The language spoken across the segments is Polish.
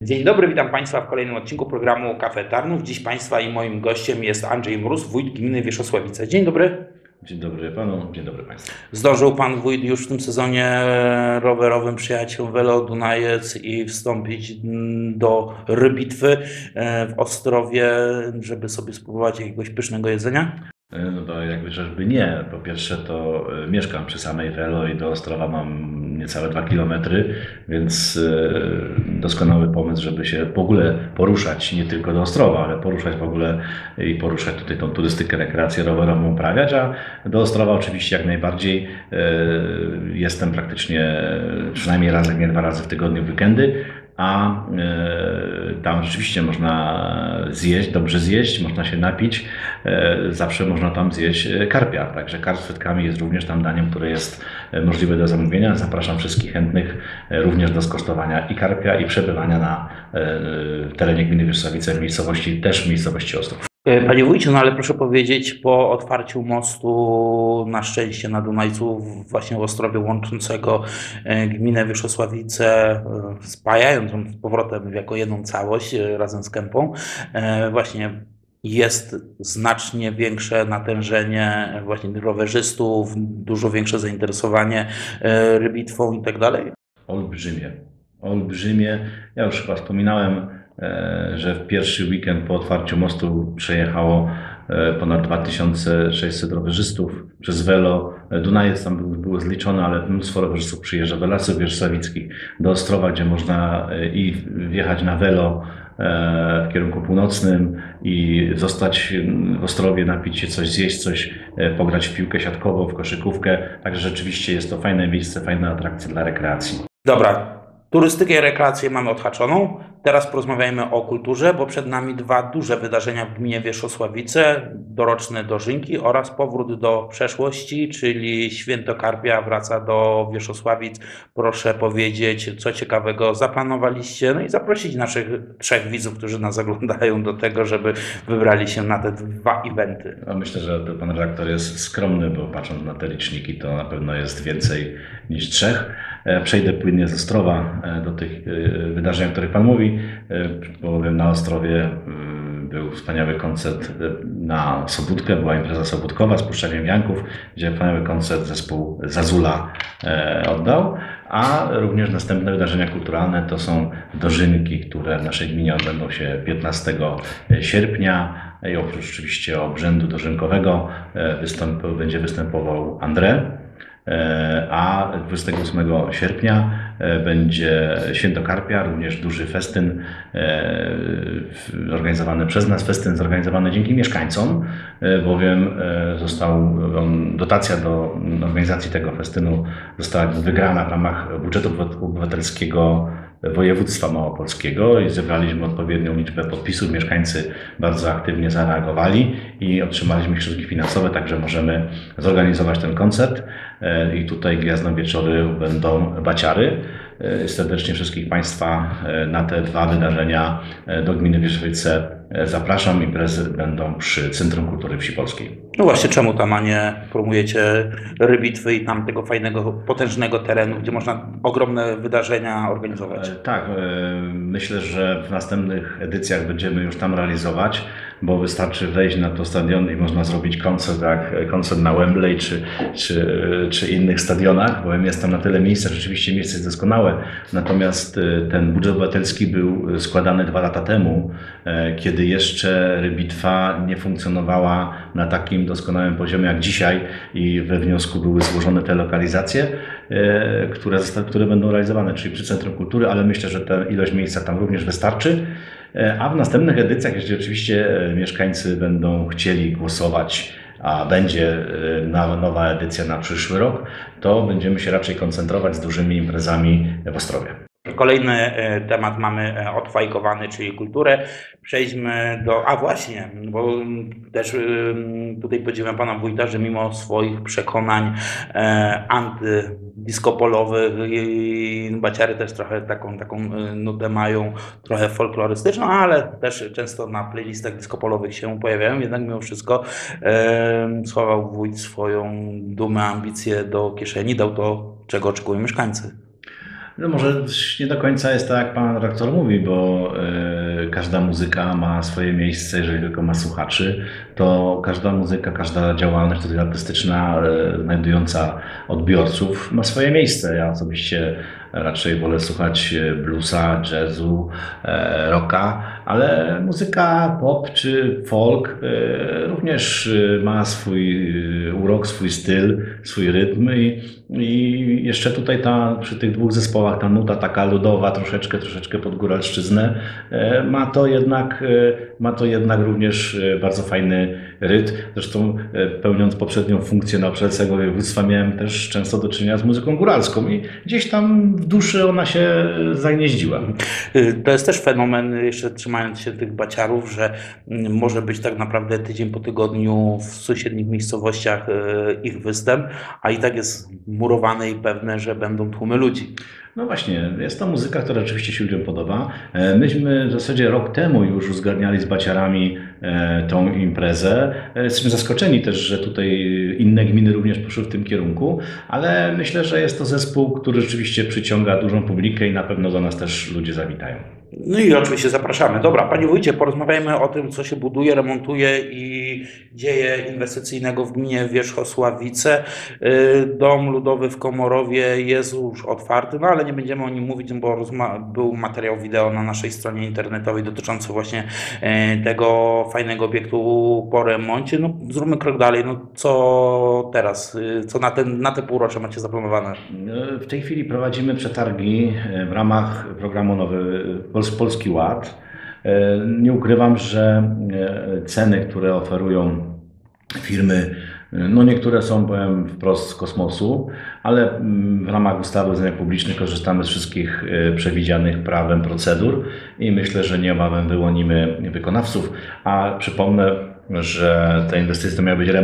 Dzień dobry, witam Państwa w kolejnym odcinku programu Kafe Tarnów. Dziś Państwa i moim gościem jest Andrzej Mróz, wójt gminy Wierzchosławice. Dzień dobry. Dzień dobry Panu, dzień dobry Państwu. Zdążył Pan wójt już w tym sezonie rowerowym przyjechać się Velo Dunajec i wstąpić do rybitwy w Ostrowie, żeby sobie spróbować jakiegoś pysznego jedzenia? No to jakby żeby nie. Po pierwsze to mieszkam przy samej Velo i do Ostrowa mam niecałe 2 km, więc doskonały pomysł, żeby się w ogóle poruszać, nie tylko do Ostrowa, ale poruszać w ogóle i poruszać tutaj tą turystykę, rekreację rowerową uprawiać, a do Ostrowa oczywiście jak najbardziej jestem praktycznie przynajmniej raz, jak nie 2 razy w tygodniu w weekendy. A tam rzeczywiście można zjeść, dobrze zjeść, można się napić, zawsze można tam zjeść karpia. Także karp z frytkami jest również tam daniem, które jest możliwe do zamówienia. Zapraszam wszystkich chętnych również do skosztowania i karpia, i przebywania na terenie gminy Wierzchosławice w miejscowości Ostrów. Panie wójcie, no ale proszę powiedzieć, po otwarciu mostu na szczęście na Dunajcu właśnie w Ostrowie łączącego gminę Wierzchosławice, spajając ją z powrotem jako jedną całość razem z Kępą, właśnie jest znacznie większe natężenie właśnie rowerzystów, dużo większe zainteresowanie rybitwą i tak dalej? Olbrzymie. Ja już chyba wspominałem, że w pierwszy weekend po otwarciu mostu przejechało ponad 2600 rowerzystów przez Velo. Dunajec tam było zliczone, ale mnóstwo rowerzystów przyjeżdża do Lasów Wierzchosławickich, do Ostrowa, gdzie można i wjechać na Velo w kierunku północnym i zostać w Ostrowie, napić się coś, zjeść coś, pograć w piłkę siatkową, w koszykówkę. Także rzeczywiście jest to fajne miejsce, fajna atrakcja dla rekreacji. Dobra. Turystykę i rekreację mamy odhaczoną. Teraz porozmawiajmy o kulturze, bo przed nami 2 duże wydarzenia w gminie Wierzchosławice. Doroczne dożynki oraz powrót do przeszłości, czyli Święto Karpia wraca do Wierzchosławic. Proszę powiedzieć, co ciekawego zaplanowaliście, no i zaprosić naszych 3 widzów, którzy nas oglądają, do tego, żeby wybrali się na te 2 eventy. No myślę, że pan redaktor jest skromny, bo patrząc na te liczniki, to na pewno jest więcej niż 3. Przejdę płynnie z Ostrowa do tych wydarzeń, o których Pan mówi, bowiem na Ostrowie był wspaniały koncert na Sobótkę, była impreza sobótkowa z Puszczaniem Janków, gdzie wspaniały koncert zespół Zazula oddał, a również następne wydarzenia kulturalne to są dożynki, które w naszej gminie odbędą się 15 sierpnia i oprócz oczywiście obrzędu dożynkowego będzie występował André. A 28 sierpnia będzie Święto Karpia, również duży festyn organizowany przez nas, festyn zorganizowany dzięki mieszkańcom, bowiem dotacja do organizacji tego festynu została wygrana w ramach budżetu obywatelskiego województwa małopolskiego i zebraliśmy odpowiednią liczbę podpisów. Mieszkańcy bardzo aktywnie zareagowali i otrzymaliśmy środki finansowe, także możemy zorganizować ten koncert. I tutaj gwiazdą wieczoru będą baciary. Serdecznie wszystkich Państwa na te 2 wydarzenia do gminy Wierzchosławice zapraszam. Imprezy będą przy Centrum Kultury Wsi Polskiej. No właśnie, czemu tam, a nie promujecie rybitwy i tam tego fajnego, potężnego terenu, gdzie można ogromne wydarzenia organizować? Tak, myślę, że w następnych edycjach będziemy już tam realizować, bo wystarczy wejść na to stadion i można zrobić koncert, jak koncert na Wembley czy innych stadionach, bowiem jest tam na tyle miejsca, rzeczywiście miejsce jest doskonałe. Natomiast ten budżet obywatelski był składany 2 lata temu, kiedy jeszcze rybitwa nie funkcjonowała na takim doskonałym poziomie jak dzisiaj i we wniosku były złożone te lokalizacje, które będą realizowane, czyli przy Centrum Kultury, ale myślę, że ta ilość miejsca tam również wystarczy. A w następnych edycjach, jeśli oczywiście mieszkańcy będą chcieli głosować, a będzie nowa edycja na przyszły rok, to będziemy się raczej koncentrować z dużymi imprezami w Ostrowie. Kolejny temat mamy odfajkowany, czyli kulturę. Przejdźmy do... A właśnie, bo też tutaj podziwiam pana wójta, że mimo swoich przekonań antydiskopolowych i baciary też trochę taką nutę mają, trochę folklorystyczną, ale też często na playlistach diskopolowych się pojawiają. Jednak mimo wszystko schował wójt swoją dumę, ambicje do kieszeni, dał to, czego oczekują mieszkańcy. No może nie do końca jest tak, jak pan redaktor mówi, bo każda muzyka ma swoje miejsce, jeżeli tylko ma słuchaczy, to każda muzyka, każda działalność tutaj artystyczna znajdująca odbiorców ma swoje miejsce. Ja osobiście raczej wolę słuchać bluesa, jazzu, rocka, ale muzyka pop czy folk również ma swój urok, swój styl, swój rytm i jeszcze tutaj przy tych dwóch zespołach ta nuta taka ludowa, troszeczkę pod góralszczyznę, ma to jednak również bardzo fajny rytm. Zresztą pełniąc poprzednią funkcję na obszarze całego województwa miałem też często do czynienia z muzyką góralską i gdzieś tam w duszy ona się zagnieździła. To jest też fenomen, jeszcze trzymając się tych baciarów, że może być tak naprawdę tydzień po tygodniu w sąsiednich miejscowościach ich występ, a i tak jest murowane i pewne, że będą tłumy ludzi. No właśnie, jest to muzyka, która rzeczywiście się ludziom podoba. Myśmy w zasadzie rok temu już uzgadniali z baciarami tą imprezę. Jesteśmy zaskoczeni też, że tutaj inne gminy również poszły w tym kierunku, ale myślę, że jest to zespół, który rzeczywiście przyciąga dużą publikę i na pewno do nas też ludzie zawitają. No i oczywiście zapraszamy. Dobra, Panie Wójcie, porozmawiajmy o tym, co się buduje, remontuje i dzieje inwestycyjnego w gminie Wierzchosławice. Dom ludowy w Komorowie jest już otwarty, no ale nie będziemy o nim mówić, bo był materiał wideo na naszej stronie internetowej dotyczący właśnie tego fajnego obiektu po remoncie. No zróbmy krok dalej. No co teraz? Co na te półrocze macie zaplanowane? W tej chwili prowadzimy przetargi w ramach programu Nowy Polski Ład. Nie ukrywam, że ceny, które oferują firmy, no niektóre są, powiem wprost, z kosmosu, ale w ramach ustawy o zamówieniach publicznych korzystamy z wszystkich przewidzianych prawem procedur i myślę, że niebawem wyłonimy wykonawców. A przypomnę, że te inwestycje to miały być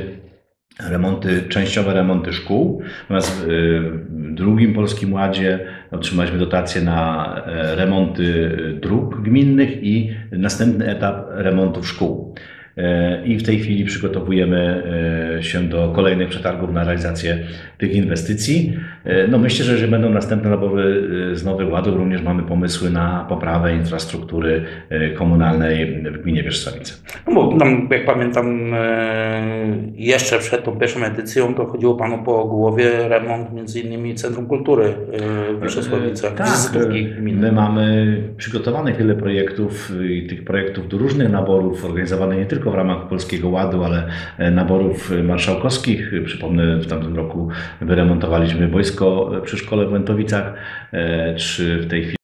częściowe remonty szkół. Natomiast w drugim Polskim Ładzie otrzymaliśmy dotacje na remonty dróg gminnych i następny etap remontów szkół. I w tej chwili przygotowujemy się do kolejnych przetargów na realizację tych inwestycji. No myślę, że jeżeli będą następne nabory z Nowych Ładów, również mamy pomysły na poprawę infrastruktury komunalnej w gminie Wierzchosławice. No bo tam, jak pamiętam, jeszcze przed tą pierwszą edycją to chodziło Panu po głowie remont między innymi Centrum Kultury w Wierzchosławicach. Tak, my mamy przygotowanych wiele projektów i tych projektów do różnych naborów organizowanych nie tylko w ramach Polskiego Ładu, ale naborów marszałkowskich. Przypomnę, w tamtym roku wyremontowaliśmy boisko przy szkole w Łętowicach, czy w tej chwili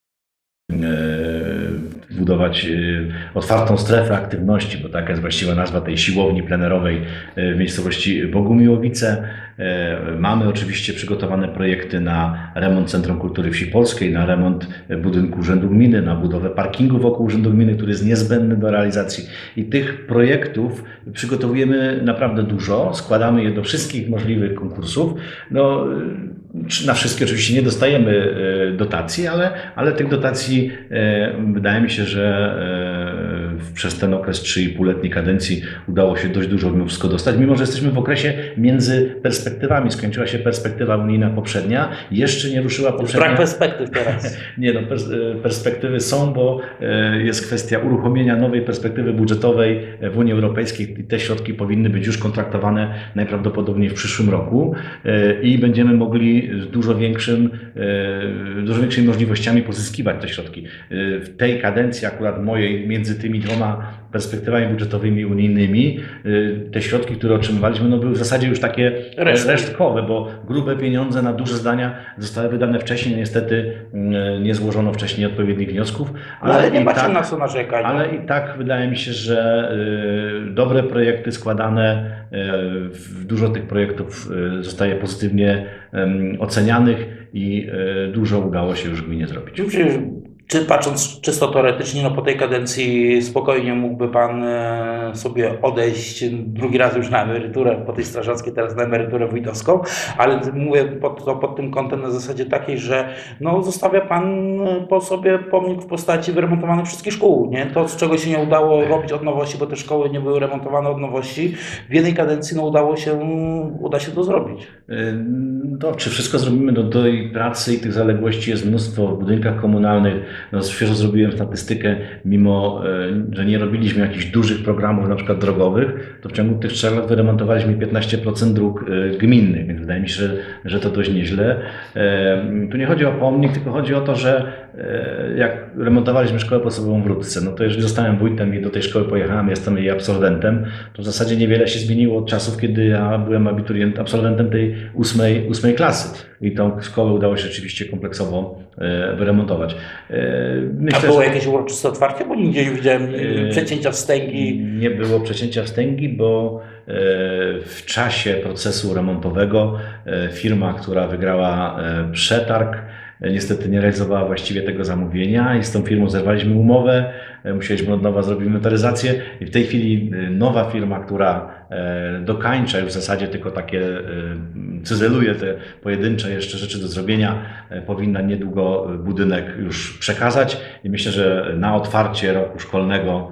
budować otwartą strefę aktywności, bo taka jest właściwa nazwa tej siłowni plenerowej w miejscowości Bogumiłowice. Mamy oczywiście przygotowane projekty na remont Centrum Kultury Wsi Polskiej, na remont budynku Urzędu Gminy, na budowę parkingu wokół Urzędu Gminy, który jest niezbędny do realizacji. I tych projektów przygotowujemy naprawdę dużo, składamy je do wszystkich możliwych konkursów. No, na wszystkie oczywiście nie dostajemy dotacji, ale tych dotacji wydaje mi się, że przez ten okres 3,5-letniej kadencji udało się dość dużo mimo wszystko dostać, mimo że jesteśmy w okresie między perspektywami. Skończyła się perspektywa unijna poprzednia, jeszcze nie ruszyła poprzednia. Brak perspektyw teraz. Nie no, perspektywy są, bo jest kwestia uruchomienia nowej perspektywy budżetowej w Unii Europejskiej i te środki powinny być już kontraktowane najprawdopodobniej w przyszłym roku i będziemy mogli z dużo większymi możliwościami pozyskiwać te środki. W tej kadencji akurat mojej, między tymi dwoma perspektywami budżetowymi unijnymi, te środki, które otrzymywaliśmy, no były w zasadzie już takie resztkowe, bo grube pieniądze na duże zdania zostały wydane wcześniej, niestety nie złożono wcześniej odpowiednich wniosków. Ale nie ma na co narzekać. Ale i tak wydaje mi się, że dobre projekty składane, dużo tych projektów zostaje pozytywnie ocenianych i dużo udało się już gminie zrobić. Czy patrząc czysto teoretycznie, no po tej kadencji spokojnie mógłby Pan sobie odejść drugi raz już na emeryturę, po tej strażackiej, teraz na emeryturę wójtowską, ale mówię pod tym kątem na zasadzie takiej, że no, zostawia Pan po sobie pomnik w postaci wyremontowanych wszystkich szkół, nie? To, z czego się nie udało robić od nowości, bo te szkoły nie były remontowane od nowości, w jednej kadencji no, uda się to zrobić. No, czy wszystko zrobimy do tej pracy i tych zaległości jest mnóstwo w budynkach komunalnych. No, świeżo zrobiłem statystykę, mimo że nie robiliśmy jakichś dużych programów, na przykład drogowych, to w ciągu tych 3 lat wyremontowaliśmy 15% dróg gminnych, więc wydaje mi się, że to dość nieźle. Tu nie chodzi o pomnik, tylko chodzi o to, że jak remontowaliśmy szkołę podstawową w Rudce, no to jeżeli zostałem wójtem i do tej szkoły pojechałem, jestem jej absolwentem, to w zasadzie niewiele się zmieniło od czasów, kiedy ja byłem absolwentem tej 8 klasy. I tą szkołę udało się rzeczywiście kompleksowo wyremontować. Myślę, a było jakieś uroczyste otwarcie? Bo nigdzie nie widziałem przecięcia wstęgi. Nie było przecięcia wstęgi, bo w czasie procesu remontowego firma, która wygrała przetarg, niestety nie realizowała właściwie tego zamówienia i z tą firmą zerwaliśmy umowę, musieliśmy od nowa zrobić inwentaryzację i w tej chwili nowa firma, która dokańcza już w zasadzie tylko takie, cyzeluje te pojedyncze jeszcze rzeczy do zrobienia, powinna niedługo budynek już przekazać i myślę, że na otwarcie roku szkolnego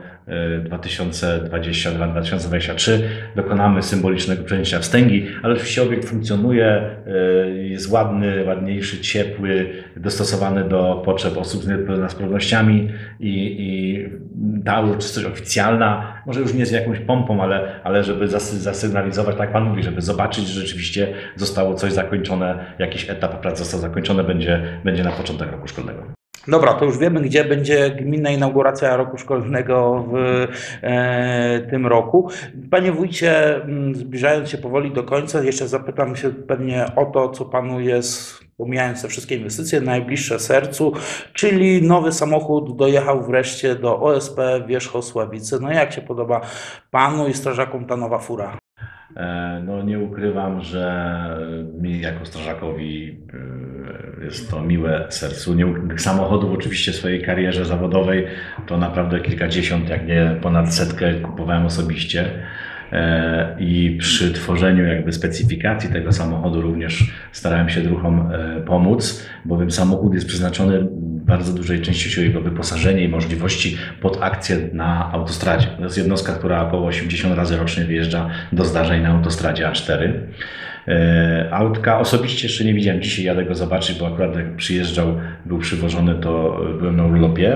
2022-2023 dokonamy symbolicznego przejęcia wstęgi, ale oczywiście obiekt funkcjonuje, jest ładny, ładniejszy, ciepły, dostosowany do potrzeb osób z niepełnosprawnościami i ta uroczystość oficjalna, może już nie z jakąś pompą, ale żeby zasygnalizować, tak jak Pan mówi, żeby zobaczyć, że rzeczywiście zostało coś zakończone, jakiś etap prac został zakończony, będzie na początek roku szkolnego. Dobra, to już wiemy, gdzie będzie gminna inauguracja roku szkolnego w tym roku. Panie wójcie, zbliżając się powoli do końca, jeszcze zapytam się pewnie o to, co Panu jest, pomijając te wszystkie inwestycje, najbliższe sercu, czyli nowy samochód dojechał wreszcie do OSP Wierzchosławice. No jak się podoba Panu i strażakom ta nowa fura? No nie ukrywam, że mi jako strażakowi jest to miłe sercu. Tych samochodów oczywiście w swojej karierze zawodowej to naprawdę kilkadziesiąt, jak nie ponad 100 kupowałem osobiście. I przy tworzeniu jakby specyfikacji tego samochodu również starałem się druhom pomóc, bowiem samochód jest przeznaczony bardzo dużej części jego wyposażenie i możliwości pod akcję na autostradzie. To jest jednostka, która około 80 razy rocznie wyjeżdża do zdarzeń na autostradzie A4. Autka osobiście jeszcze nie widziałem, dzisiaj jadę go zobaczyć, bo akurat jak przyjeżdżał, był przywożony, to byłem na urlopie.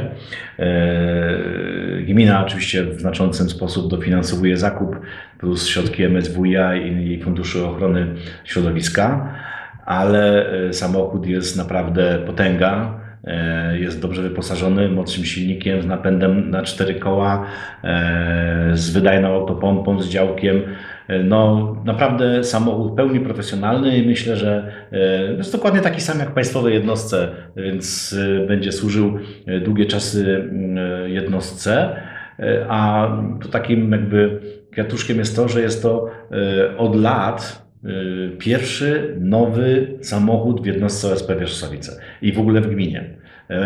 Gmina oczywiście w znaczącym sposób dofinansowuje zakup plus środki MSWiA i Funduszu Ochrony Środowiska, ale samochód jest naprawdę potęga. Jest dobrze wyposażony, mocnym silnikiem, z napędem na 4 koła, z wydajną autopompą, z działkiem. No naprawdę samochód w pełni profesjonalny i myślę, że jest dokładnie taki sam jak w państwowej jednostce, więc będzie służył długie czasy jednostce. A to takim jakby kwiatuszkiem jest to, że jest to od lat pierwszy nowy samochód w jednostce OSP Wierzchosławice i w ogóle w gminie.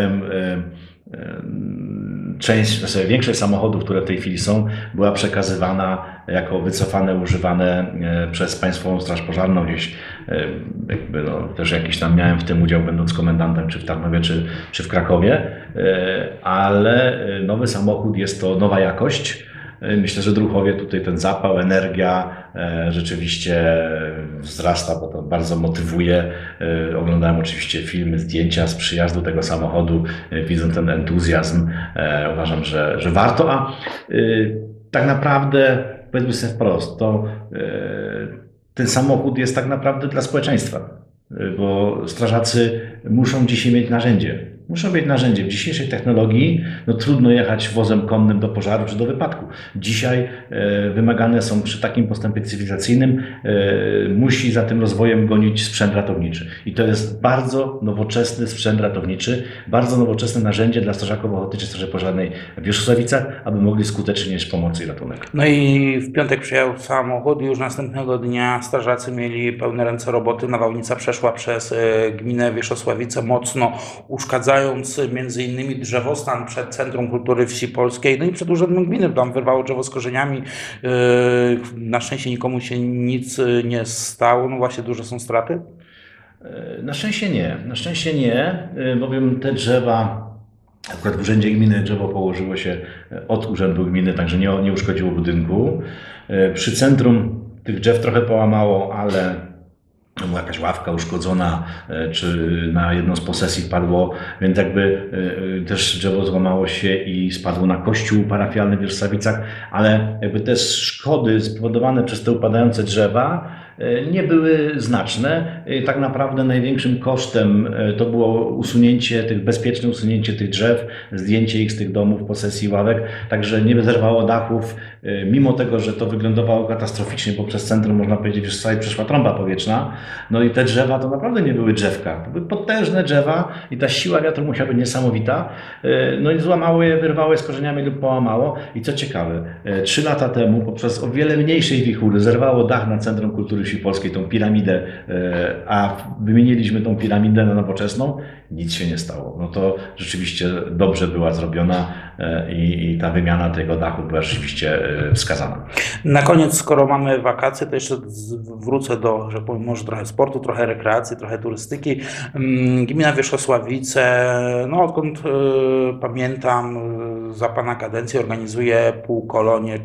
Większość samochodów, które w tej chwili są, była przekazywana jako wycofane, używane przez Państwową Straż Pożarną. Gdzieś jakby też jakiś tam miałem w tym udział, będąc komendantem, czy w Tarnowie, czy w Krakowie, ale nowy samochód jest to nowa jakość. Myślę, że druhowie tutaj ten zapał, energia rzeczywiście wzrasta, bo to bardzo motywuje. Oglądałem oczywiście filmy, zdjęcia z przyjazdu tego samochodu, widzę ten entuzjazm. Uważam, że warto, a tak naprawdę, powiedzmy sobie wprost, to ten samochód jest tak naprawdę dla społeczeństwa, bo strażacy muszą dzisiaj mieć narzędzie. Muszą mieć narzędzie. W dzisiejszej technologii trudno jechać wozem konnym do pożaru czy do wypadku. Dzisiaj wymagane są przy takim postępie cywilizacyjnym, musi za tym rozwojem gonić sprzęt ratowniczy. I to jest bardzo nowoczesny sprzęt ratowniczy, bardzo nowoczesne narzędzie dla strażaków ochotniczej Straży Pożarnej w Wierzchosławicach, aby mogli skutecznie nieść pomoc i ratunek. No i w piątek przyjechał samochód i już następnego dnia strażacy mieli pełne ręce roboty. Nawałnica przeszła przez gminę Wierzchosławice, mocno uszkadzając odwiedzając między innymi drzewostan przed Centrum Kultury Wsi Polskiej, no i przed Urzędem Gminy, tam wyrwało drzewo z korzeniami. Na szczęście nikomu się nic nie stało, no właśnie duże są straty. Na szczęście nie. Na szczęście nie, bowiem te drzewa, akurat w Urzędzie Gminy drzewo położyło się od Urzędu Gminy, także nie uszkodziło budynku. Przy centrum tych drzew trochę połamało, ale była jakaś ławka uszkodzona, czy na jedną z posesji padło, więc jakby też drzewo złamało się i spadło na kościół parafialny w Wierzchowicach, ale jakby te szkody spowodowane przez te upadające drzewa nie były znaczne. Tak naprawdę największym kosztem to było bezpieczne usunięcie tych drzew, zdjęcie ich z tych domów, posesji, ławek, także nie zerwało dachów, mimo tego, że to wyglądało katastroficznie, bo przez centrum, można powiedzieć, że sobie przeszła trąba powietrzna. No i te drzewa to naprawdę nie były drzewka, to były potężne drzewa i ta siła wiatru musiała być niesamowita. No i złamało je, wyrwało je z korzeniami lub połamało. I co ciekawe, 3 lata temu poprzez o wiele mniejszej wichury zerwało dach na Centrum Kultury Wsi Polskiej, tą piramidę, a wymieniliśmy tą piramidę na nowoczesną, nic się nie stało. No to rzeczywiście dobrze była zrobiona i ta wymiana tego dachu była rzeczywiście wskazana. Na koniec, skoro mamy wakacje, to jeszcze wrócę do, że powiem, może trochę sportu, trochę rekreacji, trochę turystyki. Gmina Wierzchosławice, no odkąd pamiętam, za pana kadencji organizuje półkolonie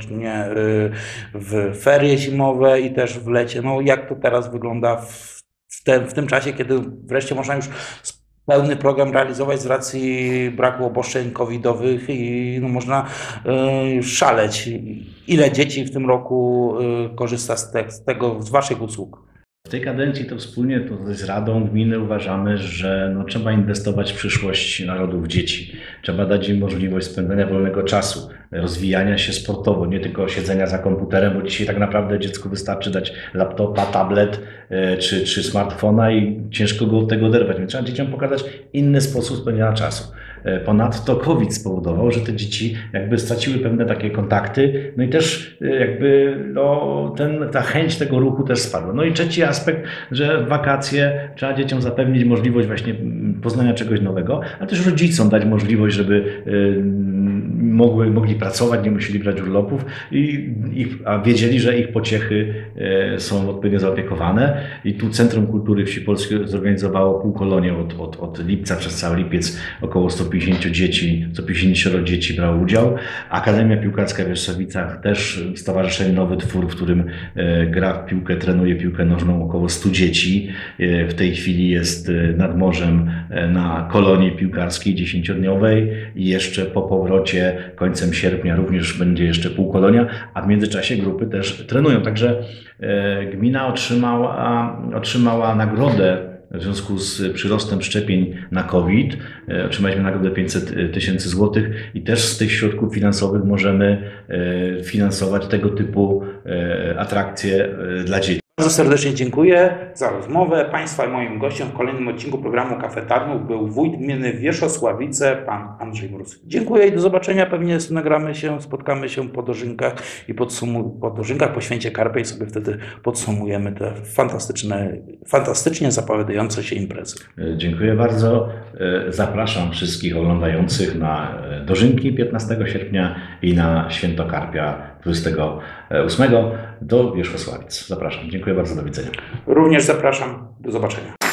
w ferie zimowe i też w lecie. No jak to teraz wygląda w tym czasie, kiedy wreszcie można już pełny program realizować z racji braku obostrzeń covidowych i no, można szaleć. Ile dzieci w tym roku korzysta z waszych usług? W tej kadencji to wspólnie z Radą Gminy uważamy, że trzeba inwestować w przyszłość narodów dzieci. Trzeba dać im możliwość spędzania wolnego czasu, rozwijania się sportowo, nie tylko siedzenia za komputerem, bo dzisiaj tak naprawdę dziecku wystarczy dać laptopa, tablet czy smartfona i ciężko go od tego oderwać. Więc trzeba dzieciom pokazać inny sposób spędzania czasu. Ponadto COVID spowodował, że te dzieci jakby straciły pewne takie kontakty, no i też jakby ta chęć tego ruchu też spadła. No i trzeci aspekt, że w wakacje trzeba dzieciom zapewnić możliwość właśnie poznania czegoś nowego, ale też rodzicom dać możliwość, żeby mogli pracować, nie musieli brać urlopów, a wiedzieli, że ich pociechy są odpowiednio zaopiekowane. I tu Centrum Kultury Wsi Polskiej zorganizowało półkolonię od lipca przez cały lipiec. Około 150 dzieci brało udział. Akademia Piłkarska w Wierzchowicach też stowarzyszenie Nowy Twór, w którym gra w piłkę, trenuje piłkę nożną około 100 dzieci. W tej chwili jest nad morzem na kolonii piłkarskiej 10-dniowej i jeszcze po powrocie końcem sierpnia również będzie jeszcze półkolonia, a w międzyczasie grupy też trenują. Także gmina otrzymała nagrodę w związku z przyrostem szczepień na COVID. Otrzymaliśmy nagrodę 500 000 złotych i też z tych środków finansowych możemy finansować tego typu atrakcje dla dzieci. Bardzo serdecznie dziękuję za rozmowę. Państwa i moim gościem w kolejnym odcinku programu Kafe Tarnów był wójt gminy Wierzchosławice, pan Andrzej Mróz. Dziękuję i do zobaczenia. Pewnie spotkamy się po dożynkach i po dożynkach, po święcie Karpia i sobie wtedy podsumujemy te fantastycznie zapowiadające się imprezy. Dziękuję bardzo. Zapraszam wszystkich oglądających na dożynki 15 sierpnia i na święto Karpia 28 do Wierzchosławic. Zapraszam. Dziękuję bardzo. Do widzenia. Również zapraszam. Do zobaczenia.